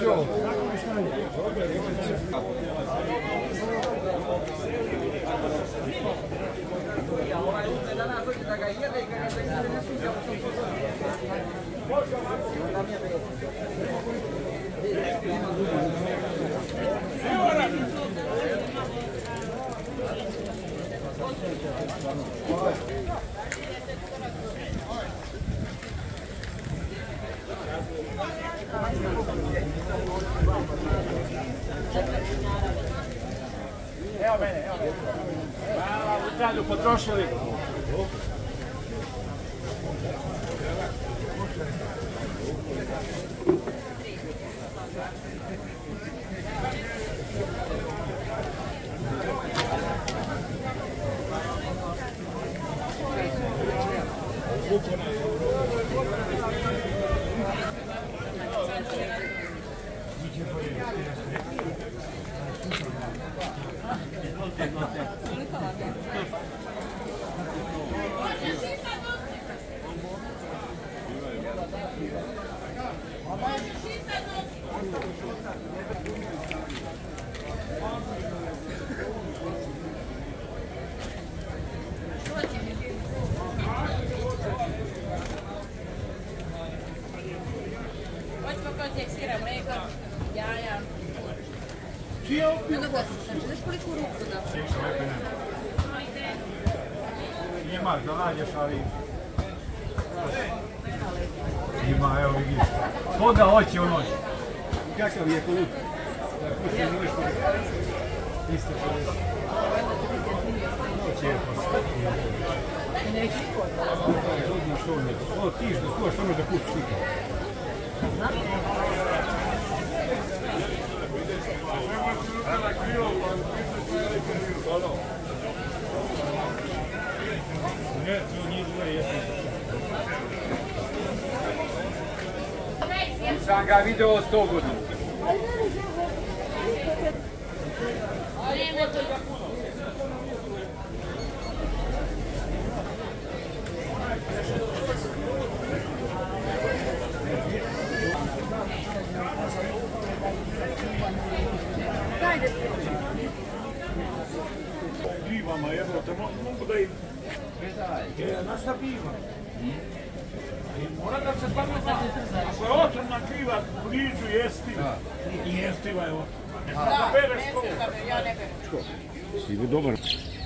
Viđo. Evo mene, evo mene. Hvala, u Italiju potrošili. Imaš da nađeš, ali... Ima, evo vidiš. Koga hoće u noć? Kakav je kolut? Pusti mi nešto. 350. Noć je posle. Ovo tiš da skuvaš, samo da kupiš nikad. Ne, to nije dvoje, jesam. Sam ga video 100 godina. Pivama, evo, te mogu da im... Znaš šta piva? Mora da se pametna, ako je otrovna kriva, blizu jestiva. I jestiva je otrovna. Da, jestiva, ja ne berem. Si bi dobar.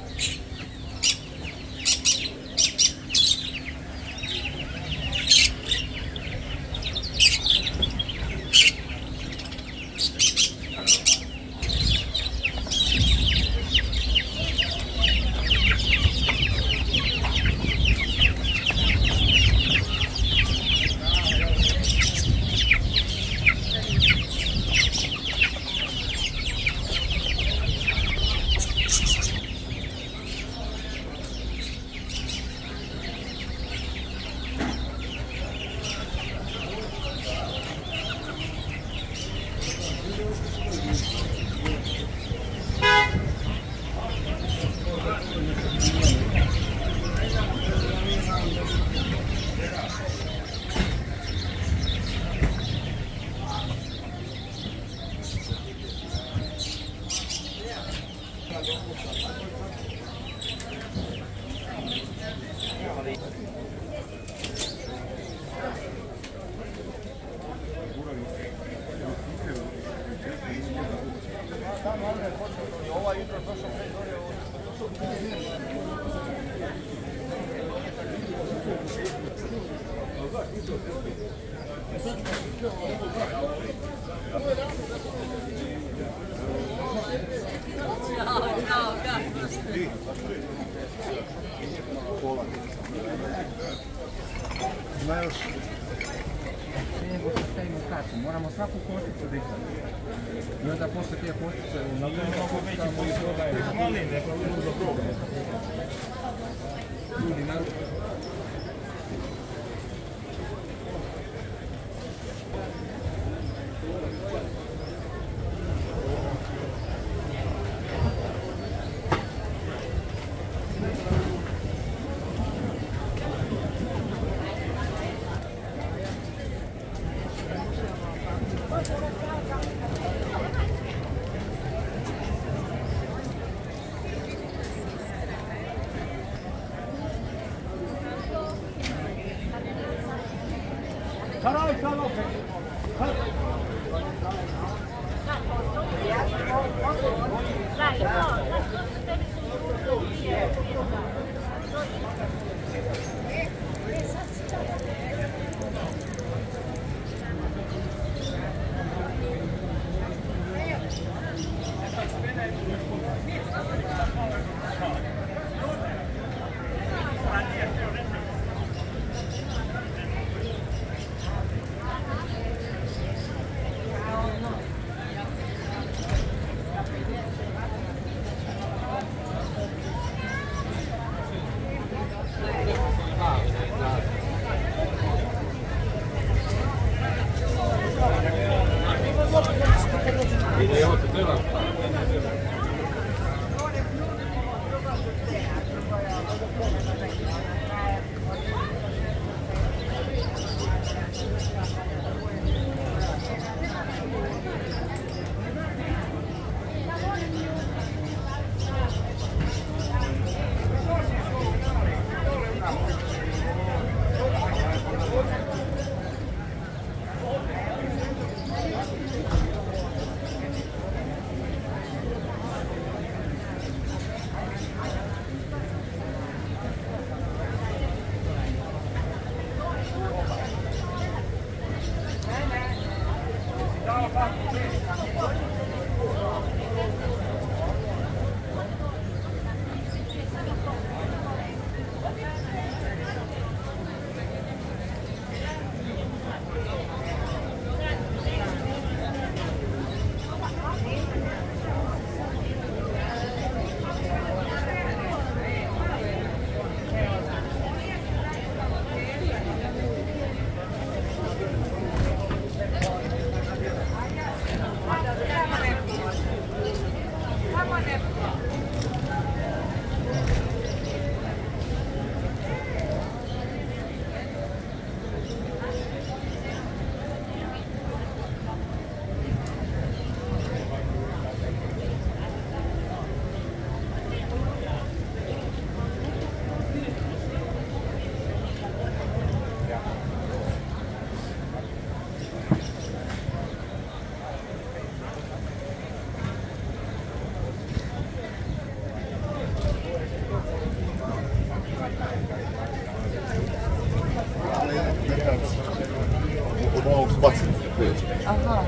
Znaš, nego što stavimo kacu, moramo svaku košticu dizati. I onda posle te koštice... Na to je mnogo veći posao. Molim, neko je za problem. Ljudi, naruču. Sarajca opet. Aha.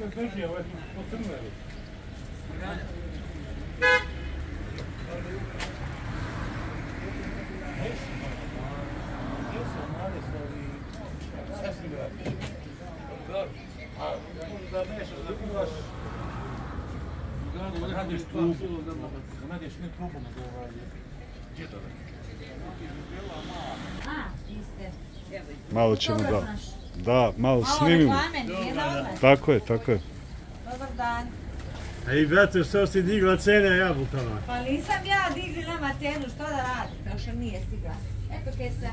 drži, ovo je po crnari. A da nešto zabivaš, radiš trubu, radiš ne trubu, nego džedove. Malo ćemo da malo snimimo. Tako je. Dobar dan. Ej, brate, što si digla cene jabukama? Pa nisam ja digli nama cijenu, što da radi? Kao što nije stigla. Eto kesa.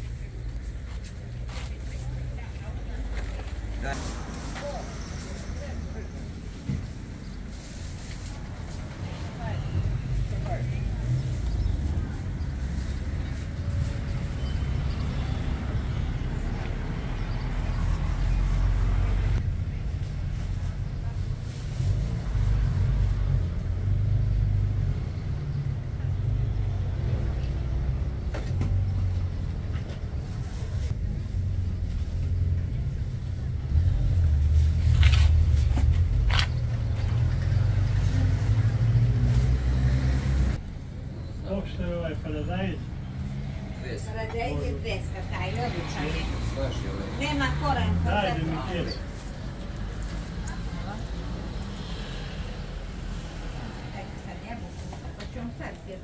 Što je ovaj paradajz? Paradajz je treska, taj običan je. Nema koren. Dajde mi tjesto. Eto sad jabuku, pa ću vam sad tjesto.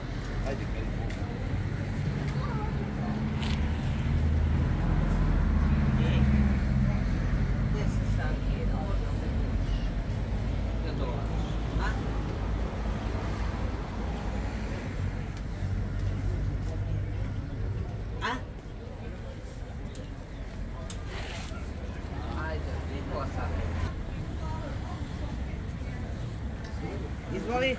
Gdje se sam jede? Gdje dolaziš? Izvoli.